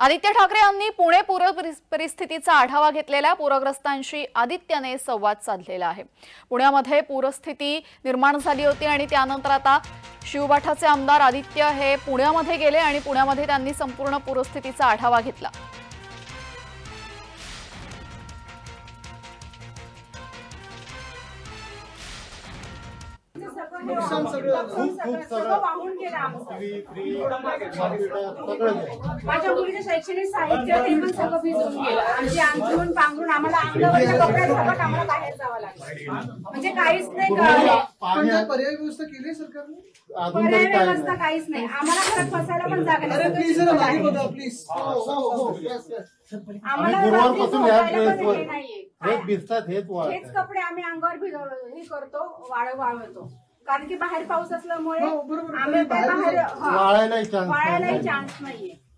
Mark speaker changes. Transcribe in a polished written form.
Speaker 1: आदित्य ठाकरे यांनी पुणे पूर परिस्थितीचा आढावा घेतलेल्या पूरग्रस्तांशी आदित्यने संवाद साधलेला आहे। पुण्यामध्ये पूरस्थिती निर्माण झाली होती आणि त्यानंतर आता शिवबाठाचे आमदार आदित्य हे पुण्यामध्ये गेले आणि पुण्यामध्ये त्यांनी संपूर्ण पूरस्थितीचा आढावा घेतला।
Speaker 2: नुकसान सगळं वाहून गेलं आमचं। माझ्या मुलीचं शैक्षणिक साहित्य ते पण सगळं भिजून गेलं। आमची अंथरूण पांघरून आम्हाला अंगावरच्या कपड्यासकट आम्हाला बाहेर जावं लागलं। म्हणजे काहीच नाही कळलं।
Speaker 3: पर्याय व्यवस्था केली सरकारने?
Speaker 2: पर्याय व्यवस्था काहीच नाही। आम्हाला घरात बसायला पण जागा नाही। आम्हाला हेच कपडे आम्ही अंगावर हे करतो, वाळवतो, कारण की बाहेर पाऊस असल्यामुळे आम्ही बाहेर वाळायलाही चान्स नाहीये।